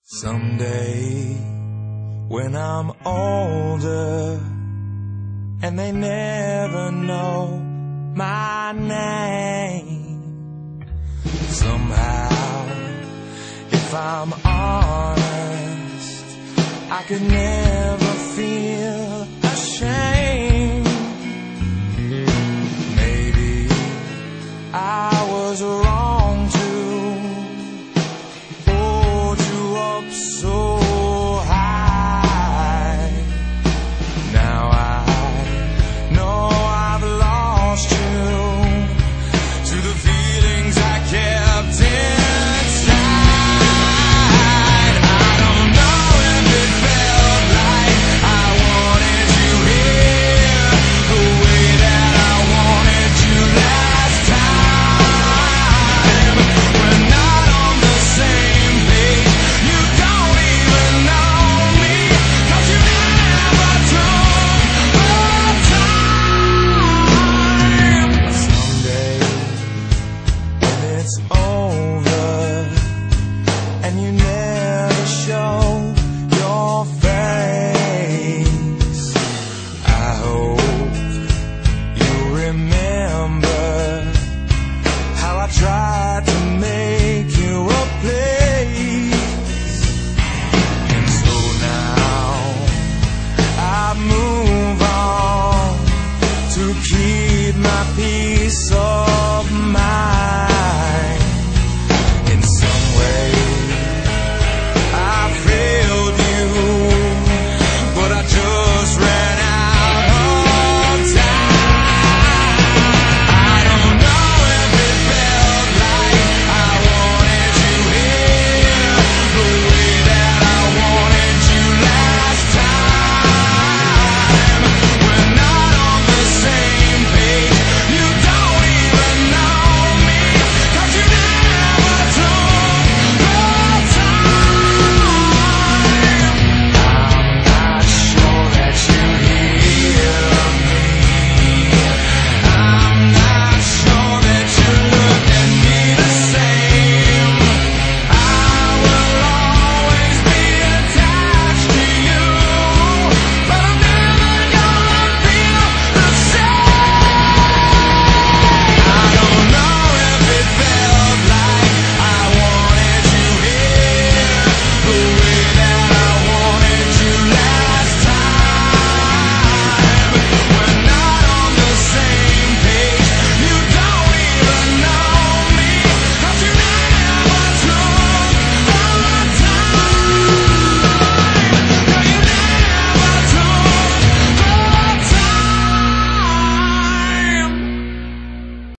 Someday, when I'm older, and they never know my name, somehow, if I'm honest, I could never feel ashamed. Maybe I was wrong to hold you up so high. Now I know I've lost you to the feelings I kept inside. I don't know if it felt like I wanted you here the way that I wanted you last time. We're not on the same page. You don't even know me, 'cause you never took the time. Someday, when it's over and you never